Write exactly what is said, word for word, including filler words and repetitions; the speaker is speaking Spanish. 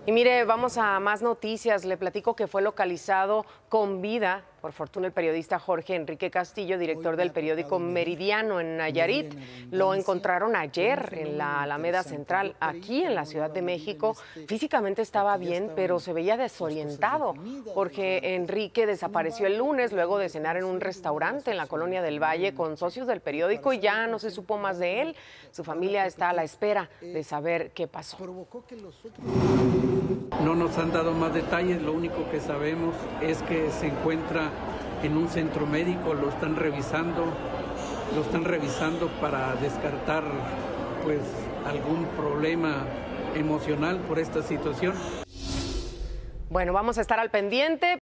Y mire, vamos a más noticias. Le platico que fue localizado con vida, por fortuna, el periodista Jorge Enrique Castillo, director del periódico Meridiano en Nayarit. Lo encontraron ayer en la Alameda Central, aquí en la Ciudad de México. Físicamente estaba bien, pero se veía desorientado. Jorge Enrique desapareció el lunes luego de cenar en un restaurante en la Colonia del Valle con socios del periódico y ya no se supo más de él. Su familia está a la espera de saber qué pasó. No nos han dado más detalles, lo único que sabemos es que se encuentra en un centro médico, lo están revisando, lo están revisando para descartar pues algún problema emocional por esta situación. Bueno, vamos a estar al pendiente.